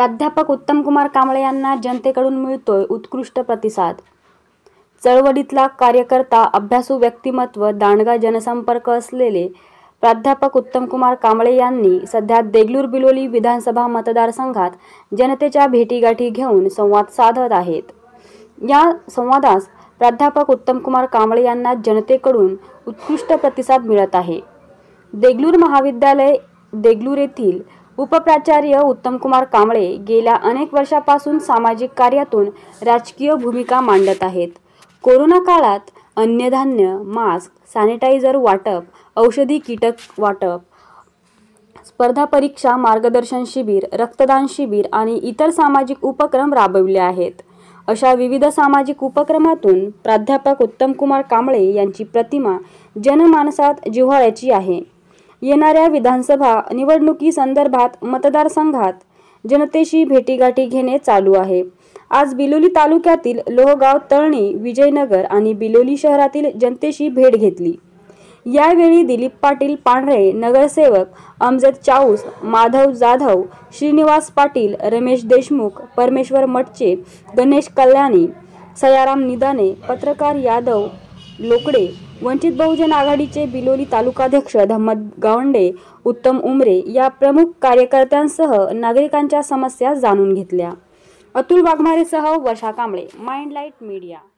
प्राध्यापक उत्तमकुमार कांबळे यांना जनतेकडून मिळतोय उत्कृष्ट प्रतिसाद। चळवळीतला कार्यकर्ता, अभ्यासू व्यक्तिमत्व, दांडगा जनसंपर्क असलेले प्राध्यापक उत्तमकुमार कांबळे यांनी सध्या देगलूर बिलोली विधानसभा मतदारसंघात जनतेच्या भेटीगाठी घेऊन संवाद साधत आहेत। या संवादास प्राध्यापक उत्तमकुमार कांबळे यांना जनतेकडून उत्कृष्ट प्रतिसाद मिळत आहे। देगलूर महाविद्यालय देगलूर येथील उपप्राचार्य उत्तमकुमार कांबळे गेल्या अनेक वर्षापासून सामाजिक कार्यातून राजकीय भूमिका मांडत आहेत। कोरोना काळात अन्नधान्य, मास्क, सॅनिटायझर वाटप, औषधी कीटक वाटप, स्पर्धा परीक्षा मार्गदर्शन शिबिर, रक्तदान शिबिर आणि इतर सामाजिक उपक्रम राबविले आहेत। अशा विविध सामाजिक उपक्रमातून प्राध्यापक उत्तमकुमार कांबळे यांची प्रतिमा जनमानसात जिव्हाळ्याची आहे। येणाऱ्या विधानसभा निवडणुकीसंदर्भात मतदारसंघात जनतेशी भेटीगाठी घेणे चालू आहे। आज बिलोली तालुक्यातील लोहगाव, तळणी, विजयनगर आणि बिलोली शहरातील जनतेशी भेट घेतली। यावेळी दिलीप पाटील पांढरे, नगरसेवक अमजद चाऊस, माधव जाधव, श्रीनिवास पाटील, रमेश देशमुख, परमेश्वर मटचे, गणेश कल्याणी, सयाराम निदाने, पत्रकार यादव लोकडे, वंचित बहुजन आघाडीचे बिलोली तालुकाध्यक्ष धम्मद गावंडे, उत्तम उमरे या प्रमुख कार्यकर्त्यांसह नागरिकांच्या समस्या जाणून घेतल्या। अतुल वाघमारेसह वर्षा कांबळे, माइंडलाइट मीडिया।